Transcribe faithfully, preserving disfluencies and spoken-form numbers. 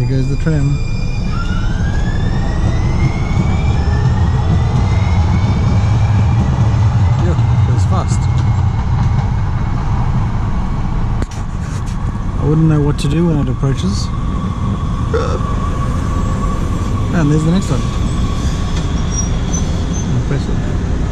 goes the tram. Yeah, goes fast. I wouldn't know what to do when it approaches. And there's the next one. Impressive.